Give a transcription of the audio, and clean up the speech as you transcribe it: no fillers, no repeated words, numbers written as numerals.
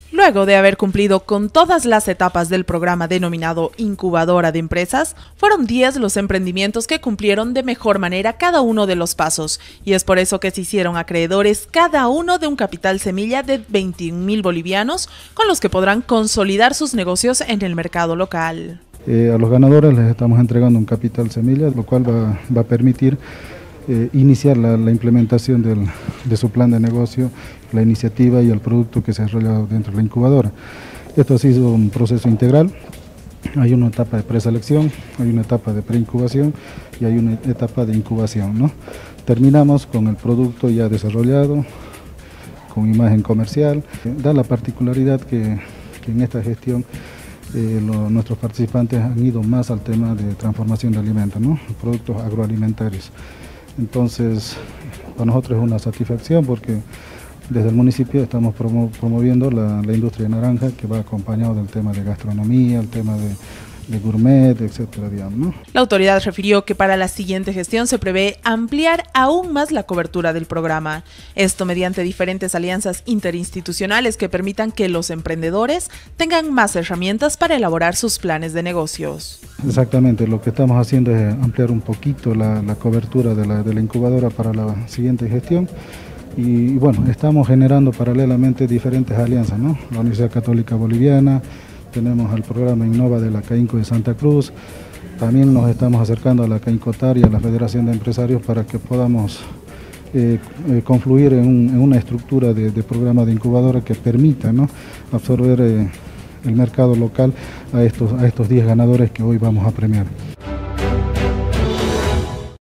Luego de haber cumplido con todas las etapas del programa denominado Incubadora de Empresas, fueron 10 los emprendimientos que cumplieron de mejor manera cada uno de los pasos, y es por eso que se hicieron acreedores cada uno de un capital semilla de 21.000 bolivianos, con los que podrán consolidar sus negocios en el mercado local. A los ganadores les estamos entregando un capital semilla, lo cual va a permitir iniciar la implementación de su plan de negocio, la iniciativa y el producto que se ha desarrollado dentro de la incubadora. Esto ha sido un proceso integral. Hay una etapa de preselección, hay una etapa de preincubación y hay una etapa de incubación, ¿no? Terminamos con el producto ya desarrollado, con imagen comercial. Da la particularidad que en esta gestión nuestros participantes han ido más al tema de transformación de alimentos, ¿no? Productos agroalimentarios. Entonces, para nosotros es una satisfacción porque desde el municipio estamos promoviendo la industria de naranja, que va acompañado del tema de gastronomía, el tema de gourmet, etcétera, digamos, ¿no? La autoridad refirió que para la siguiente gestión se prevé ampliar aún más la cobertura del programa. Esto mediante diferentes alianzas interinstitucionales que permitan que los emprendedores tengan más herramientas para elaborar sus planes de negocios. Exactamente, lo que estamos haciendo es ampliar un poquito la cobertura de la incubadora para la siguiente gestión. Y bueno, estamos generando paralelamente diferentes alianzas, ¿no? La Universidad Católica Boliviana, tenemos el programa Innova de la CAINCO de Santa Cruz, también nos estamos acercando a la CAINCOTAR y a la Federación de Empresarios para que podamos confluir en una estructura de programa de incubadora que permita, ¿no?, absorber el mercado local a estos 10 ganadores que hoy vamos a premiar.